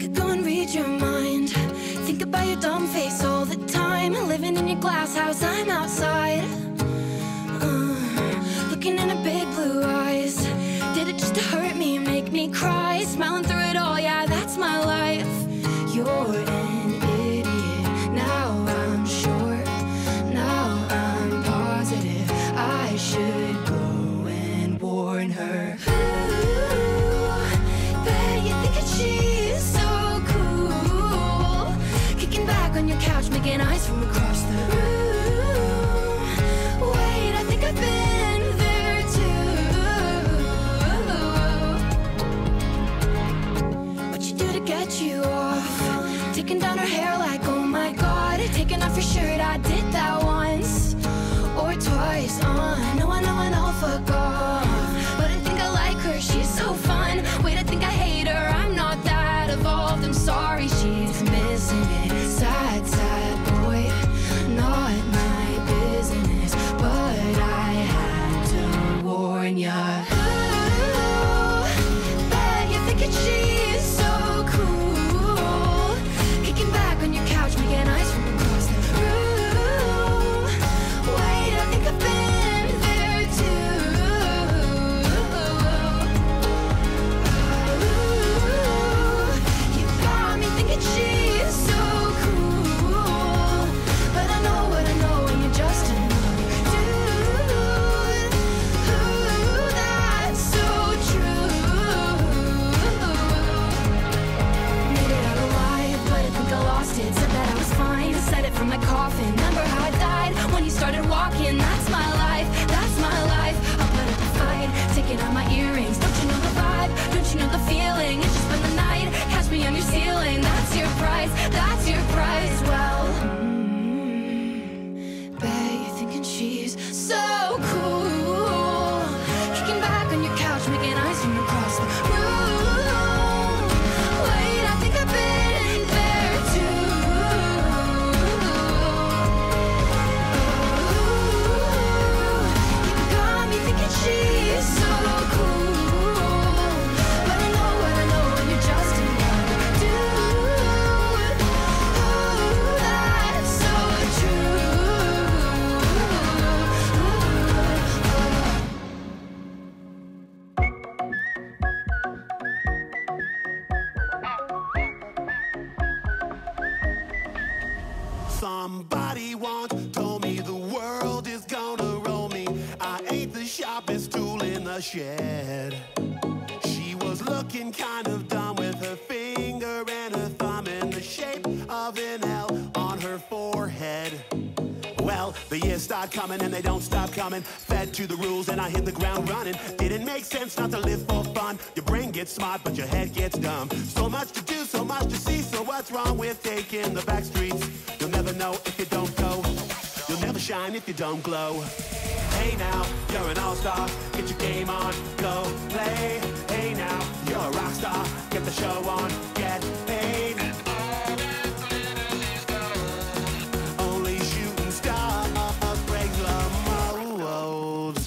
Go and read your mind. Think about your dumb face all the time. Living in your glass house, I'm outside. Looking in her big blue eyes. Did it just to hurt me, make me cry? Smiling through it all, yeah, that's my life. You're an idiot, now I'm sure. Now I'm positive I should go and warn her. Ooh, bet you think that she's so cool. Kicking back on your couch, making eyes from across the room. Wait, I think I've been there too. What you do to get you off? Taking down her hair like, oh my god. Taking off your shirt, I did that once or twice. I know, fuck off. But I think I like her, she's so fun. Wait, I think I hate her, I'm not that evolved. I'm sorry, she's missing it. Sad, sad boy, not my business. But I had to warn ya. Ooh, bet you're thinking she's so cool. Kicking back on your couch, making eyes from across the room. Wait, I think I've been there too. Ooh, you got me thinking she's so cool. But I know what I know, and you're just another dude. Ooh, that's so true. Made it out alive, but I think I lost it. Said that I was fine, said it from my coffin. Remember how I died when you started walking? That's my life, that's my life. I'll put up a fight, taking out my earrings. Don't you know the vibe? Don't you know the feeling? It's just spend the night, catch me on your ceiling. That's your price, that's your price. Well, bet you're thinking she's so cool. Kicking back on your couch, making eyes from across the room. Wait, I think I've been there too. You got me thinking she's so cool. But I know what I know, and you're just another dude. Ooh, that's so true. Somebody once told me the world is gonna roll me. I ain't the sharpest tool in the shed. She was looking kind of dumb with her finger and her thumb in the shape of an L on her forehead. Well, the years start coming and they don't stop coming. Fed to the rules and I hit the ground running. Didn't make sense not to live for fun. Your brain gets smart but your head gets dumb. So much to do, so much to see. So what's wrong with taking the back streets? You'll never know if you don't go. You'll never shine if you don't glow. Hey now, you're an all-star. Get your game on, go play. Hey now, you're a rock star. Get the show on, get paid. Only shooting stars break the mold.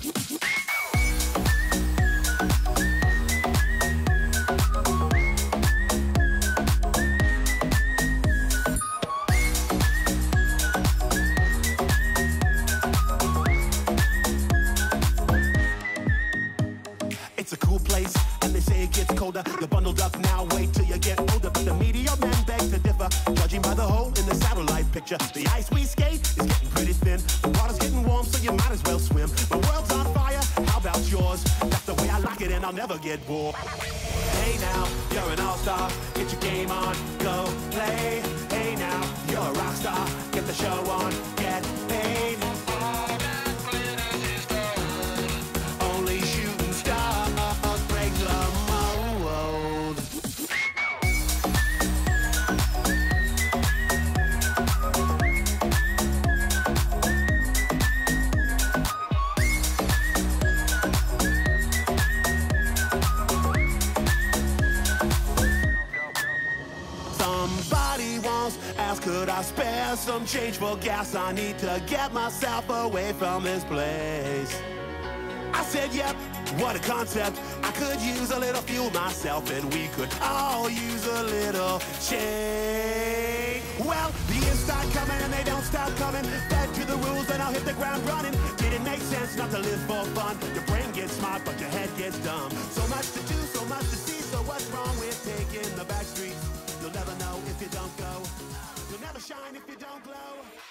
It's a cool place, and they say it gets colder. You're bundled up now, wait till you get older. But the media men beg to differ, judging by the hole in the satellite picture. The ice we skate is getting pretty thin. The water's getting warm, so you might as well swim. The world's on fire, how about yours? That's the way I like it, and I'll never get bored. Hey now, you're an all-star. Get your game on, go play. Hey now, you're a rock star. Get the show on, get paid. Only shooting stars break the mold. Somebody once asked, could I spare some change for gas? I need to get myself away from this place. I said, yep, what a concept. I could use a little fuel myself, and we could all use a little change. Well, the years start coming and they don't stop coming. Fed to the rules and I'll hit the ground running. Did it make sense not to live for fun? Your brain gets smart but your head gets dumb. So much to do, so much to see. So what's wrong with taking the back streets? You'll never know if you don't go. You'll never shine if you don't glow.